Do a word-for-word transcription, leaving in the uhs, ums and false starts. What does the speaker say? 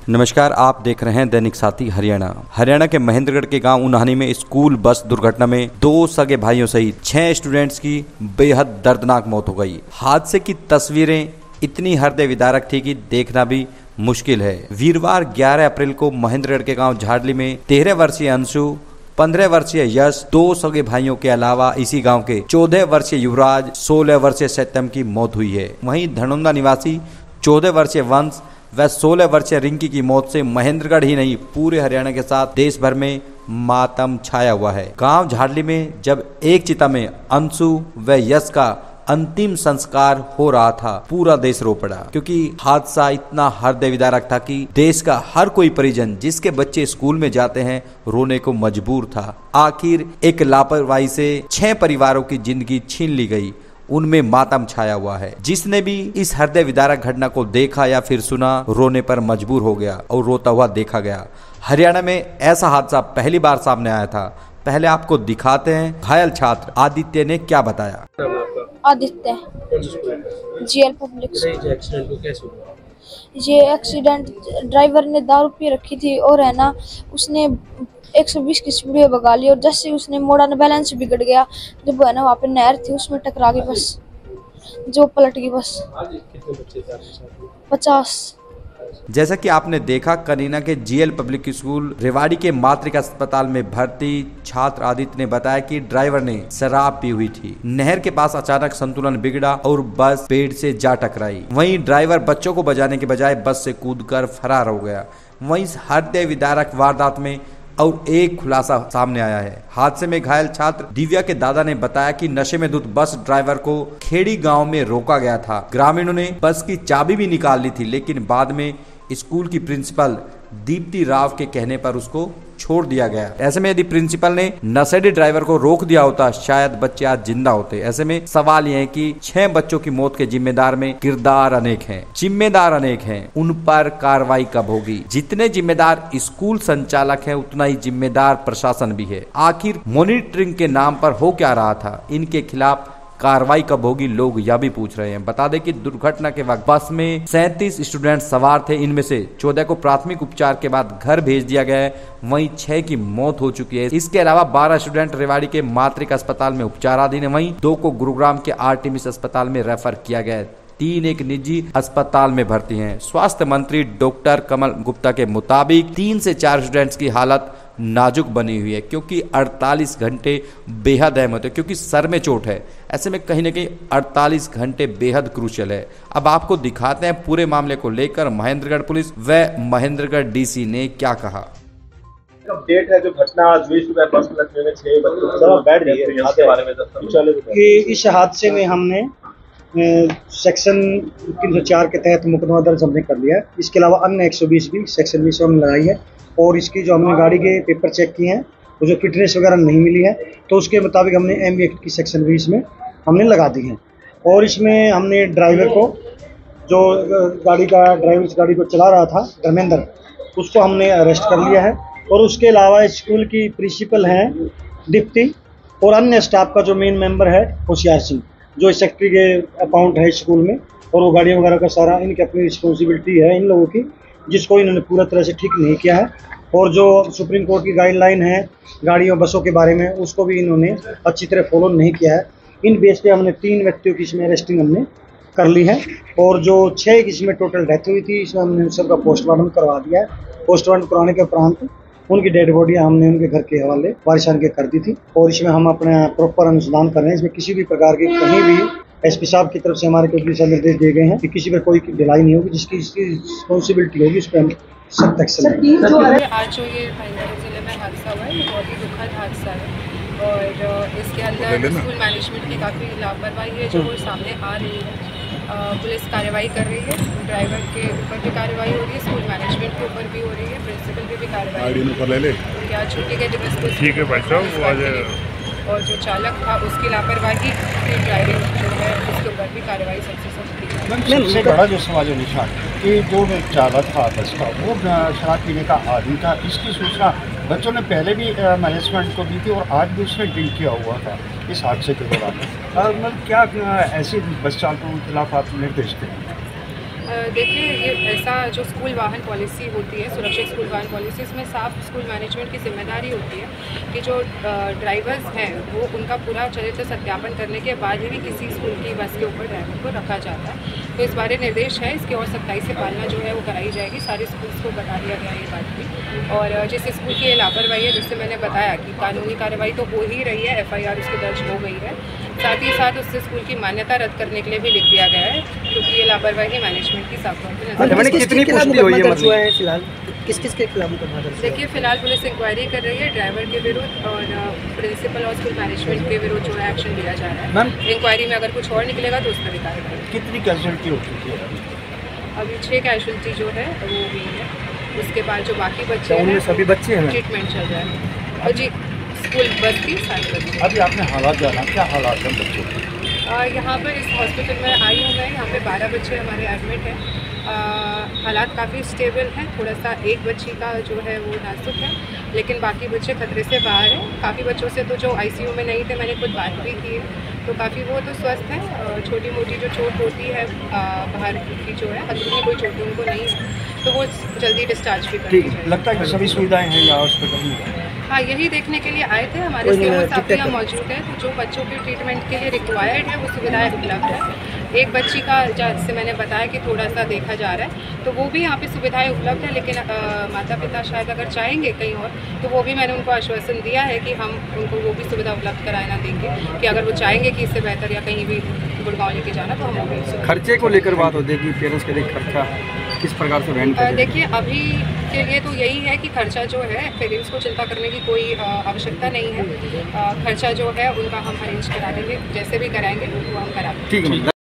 नमस्कार, आप देख रहे हैं दैनिक साथी हरियाणा। हरियाणा के महेंद्रगढ़ के गांव उन्हानी में स्कूल बस दुर्घटना में दो सगे भाइयों सहित छह स्टूडेंट्स की बेहद दर्दनाक मौत हो गई। हादसे की तस्वीरें इतनी हृदय विदारक थी कि देखना भी मुश्किल है। वीरवार ग्यारह अप्रैल को महेंद्रगढ़ के गांव झाड़ली में तेरह वर्षीय अंशु, पंद्रह वर्षीय यश, दो सगे भाइयों के अलावा इसी गांव के चौदह वर्षीय युवराज, सोलह वर्षीय सत्यम की मौत हुई है। वहीं धनौंदा निवासी चौदह वर्षीय वंश व सोलह वर्षीय रिंकी की मौत से महेंद्रगढ़ ही नहीं पूरे हरियाणा के साथ देश भर में मातम छाया हुआ है। गांव झाड़ली में जब एक चिता में अंशु व यश का अंतिम संस्कार हो रहा था, पूरा देश रो पड़ा, क्योंकि हादसा इतना हृदय विदारक था कि देश का हर कोई परिजन जिसके बच्चे स्कूल में जाते हैं रोने को मजबूर था। आखिर एक लापरवाही से छह परिवारों की जिंदगी छीन ली गई, उनमें मातम छाया हुआ है। जिसने भी इस हृदय विदारक घटना को देखा या फिर सुना, रोने पर मजबूर हो गया और रोता हुआ देखा गया। हरियाणा में ऐसा हादसा पहली बार सामने आया था। पहले आपको दिखाते हैं घायल छात्र आदित्य ने क्या बताया। Aditya GL public. ये एक्सीडेंट ड्राइवर ने दारू पी रखी थी और है ना उसने एक सौ बीस की स्पीड में भगा ली और जैसे उसने मोड़ा ना बैलेंस बिगड़ गया। जब है ना वहाँ पे नहर थी उसमें टकरा गई बस, जो पलट गई बस। कितने बच्चे थे आपके साथ में? पचास। जैसा कि आपने देखा, कनीना के जीएल पब्लिक स्कूल रेवाड़ी के मातृका अस्पताल में भर्ती छात्र आदित्य ने बताया कि ड्राइवर ने शराब पी हुई थी। नहर के पास अचानक संतुलन बिगड़ा और बस पेड़ से जा टकराई। वहीं ड्राइवर बच्चों को बचाने के बजाय बस से कूदकर फरार हो गया। वहीं इस हृदय विदारक वारदात में और एक खुलासा सामने आया है। हादसे में घायल छात्र दिव्या के दादा ने बताया कि नशे में धुत बस ड्राइवर को खेड़ी गांव में रोका गया था। ग्रामीणों ने बस की चाबी भी निकाल ली थी, लेकिन बाद में स्कूल की प्रिंसिपल दीप्ति राव के कहने पर उसको छोड़ दिया गया। ऐसे में यदि प्रिंसिपल ने नशेड़ी ड्राइवर को रोक दिया होता, शायद बच्चे आज जिंदा होते। ऐसे में सवाल यह है कि छह बच्चों की मौत के जिम्मेदार में किरदार अनेक हैं, जिम्मेदार अनेक हैं, उन पर कार्रवाई कब होगी? जितने जिम्मेदार स्कूल संचालक हैं, उतना ही जिम्मेदार प्रशासन भी है। आखिर मॉनिटरिंग के नाम पर हो क्या रहा था? इनके खिलाफ कार्रवाई कब होगी, लोग यह भी पूछ रहे हैं। बता दें कि दुर्घटना के वक्त बस में सैंतीस स्टूडेंट सवार थे। इनमें से चौदह को प्राथमिक उपचार के बाद घर भेज दिया गया है, वहीं छह की मौत हो चुकी है। इसके अलावा बारह स्टूडेंट रेवाड़ी के मातृका अस्पताल में उपचाराधीन है, वहीं दो को गुरुग्राम के आर्टिमिस अस्पताल में रेफर किया गया है। तीन एक निजी अस्पताल में भर्ती हैं। स्वास्थ्य मंत्री डॉक्टर कमल गुप्ता के मुताबिक तीन से चार स्टूडेंट्स की हालत नाजुक बनी हुई है, क्योंकि अड़तालीस घंटे बेहद अहम होते हैं, क्योंकि सर में चोट है। ऐसे में कहीं ना कहीं अड़तालीस घंटे बेहद क्रूशियल है। अब आपको दिखाते हैं पूरे मामले को लेकर महेंद्रगढ़ पुलिस व महेंद्रगढ़ डीसी ने क्या कहा। अपडेट है जो घटना आज हुई सुबह बस पलटने में छह बच्चों बैठ गई है, इसके बारे में कि इस हादसे में हमने सेक्शन तीन सौ चार के तहत मुकदमा दर्ज हमने कर लिया है। इसके अलावा अन्य एक सौ बीस भी सेक्शन बीस हमने लगाई है और इसकी जो हमने गाड़ी के पेपर चेक किए हैं, वो जो फिटनेस वगैरह नहीं मिली है, तो उसके मुताबिक हमने एम बी एक्ट की सेक्शन बीस में हमने लगा दी है। और इसमें हमने ड्राइवर को, जो गाड़ी का ड्राइवर इस गाड़ी को चला रहा था धर्मेंद्र, उसको हमने अरेस्ट कर लिया है। और उसके अलावा स्कूल की प्रिंसिपल हैं दीप्ति और अन्य स्टाफ का जो मेन मेंबर है होशियार सिंह, जो सेक्रेटरी के अकाउंट है स्कूल में, और वो गाड़ियों वगैरह का सारा इनकी अपनी रिस्पॉन्सिबिलिटी है इन लोगों की, जिसको इन्होंने पूरा तरह से ठीक नहीं किया है। और जो सुप्रीम कोर्ट की गाइडलाइन है गाड़ियों बसों के बारे में, उसको भी इन्होंने अच्छी तरह फॉलो नहीं किया है। इन बेस पे हमने तीन व्यक्तियों की इसमें अरेस्टिंग हमने कर ली है और जो छः की इसमें टोटल डेथ हुई थी, इसमें हमने सबका पोस्टमार्टम करवा दिया है। पोस्टमार्टम करवाने के उपरांत उनकी डेड बॉडी हमने उनके घर के हवाले वारिसान के कर दी थी और इसमें हम अपना प्रॉपर अनुसंधान कर रहे हैं। इसमें किसी भी प्रकार की कहीं भी एसपी साहब की तरफ से हमारे को दिशा निर्देश दिए गए हैं कि किसी पर कोई ढिलाई नहीं होगी, जिसकी इसकी रिस्पॉन्सिबिलिटी होगी उस पर हम सख्त एक्शन लेंगे। आज जो ये महेंद्रगढ़ जिले में हादसा हुआ है, ये बहुत ही दुखद हादसा है और इसके अंदर स्कूल मैनेजमेंट की काफ़ी लापरवाही है जो सामने आ रही है। पुलिस कार्रवाई कर रही है, ड्राइवर के ऊपर भी कार्रवाई हो रही है, स्कूल मैनेजमेंट के ऊपर भी हो रही है, प्रिंसिपल पे भी कार्रवाई। क्या छुट्टी के दिवस को ठीक है भाई साहब, और जो चालक था उसकी लापरवाही की ड्राइविंग जो है उसके ऊपर भी कार्रवाई सबसे सख्त। सबसे बड़ा जो सवाल निशान कि जो चालक था बस का, वो शराब पीने का आदमी था। इसकी सूचना बच्चों ने पहले भी मैनेजमेंट को दी थी और आज भी उसने ड्रिंक किया हुआ था इस हादसे के दौरान। मतलब क्या ऐसी बस चालकों के खिलाफ आप निर्देश दें? देखिए, ये ऐसा जो स्कूल वाहन पॉलिसी होती है, सुरक्षित स्कूल वाहन पॉलिसी, इसमें साफ स्कूल मैनेजमेंट की जिम्मेदारी होती है कि जो ड्राइवर्स हैं वो उनका पूरा चरित्र सत्यापन करने के बाद ही किसी स्कूल की बस के ऊपर ड्राइवर को रखा जाता है। तो इस बारे निर्देश है, इसकी और सख्ताई से पालना जो है वो कराई जाएगी। सारे स्कूल्स को बता दिया गया ये बात भी। और जिस स्कूल की लापरवाही है, जिससे मैंने बताया कि कानूनी कार्रवाई तो हो ही रही है, एफ आई आर उसकी दर्ज हो गई है, साथ ही साथ उस स्कूल की मान्यता रद्द करने के लिए भी लिख दिया गया है, क्योंकि ये लापरवाही मैनेजमेंट की साफ तौर पर नजर कितनी पुष्टि हुई है मतलब है फिलहाल किस किस के खिलाफ मुकदमा दर्ज? देखिए, फिलहाल पुलिस इंक्वायरी कर रही है ड्राइवर के विरुद्ध और प्रिंसिपल और स्कूल मैनेजमेंट के विरुद्ध जो है एक्शन लिया जा रहा है। इंक्वायरी में अगर कुछ और निकलेगा तो उस पर भी कार्रवाई। कितनी कैजुअलिटी हो चुकी है अभी? छः कैजुअलिटी जो है वो हुई है। उसके बाद जो बाकी बच्चे हैं सभी बच्चे हैं ट्रीटमेंट चल रहा है। और जी, स्कूल बस की सारे बच्चे। अभी आपने हालात जाना, क्या हालात हैं बच्चों के? यहाँ पर इस हॉस्पिटल में आई हूँ मैं, यहाँ पे बारह बच्चे हमारे एडमिट हैं। हालात काफ़ी स्टेबल हैं, थोड़ा सा एक बच्ची का जो है वो नाजुक है, लेकिन बाकी बच्चे खतरे से बाहर हैं। काफ़ी बच्चों से तो जो आईसीयू में नहीं थे, मैंने खुद बात भी की है, तो काफ़ी वो तो स्वस्थ हैं। छोटी मोटी जो चोट होती है बाहर की जो है, अंदरूनी कोई चोट उनको नहीं है, तो वो जल्दी डिस्चार्ज भी कर दी जाएगी। लगता है कि सभी सुविधाएँ हैं यहाँ हॉस्पिटल में? हाँ, यही देखने के लिए आए थे। हमारे सीएमओ साहब यहाँ मौजूद है, तो जो बच्चों के ट्रीटमेंट के लिए रिक्वायर्ड है वो सुविधाएं उपलब्ध है। एक बच्ची का जैसे मैंने बताया कि थोड़ा सा देखा जा रहा है, तो वो भी यहाँ पे सुविधाएं उपलब्ध है, लेकिन माता पिता शायद अगर चाहेंगे कहीं और, तो वो भी मैंने उनको आश्वासन दिया है कि हम उनको वो भी सुविधा उपलब्ध कराना देंगे, कि अगर वो चाहेंगे कि इससे बेहतर या कहीं भी गुड़गांव लेके जाना तो हम वो। खर्चे को लेकर बात होती है कि पेरेंट्स के लिए खर्चा किस प्रकार से वहन करें? देखिए, अभी के लिए तो यही है कि खर्चा जो है पेरेंट्स को चिंता करने की कोई आवश्यकता नहीं है। खर्चा जो है उनका हम अरेंज करा देंगे, जैसे भी कराएंगे वो हम करा देंगे। ठीक है।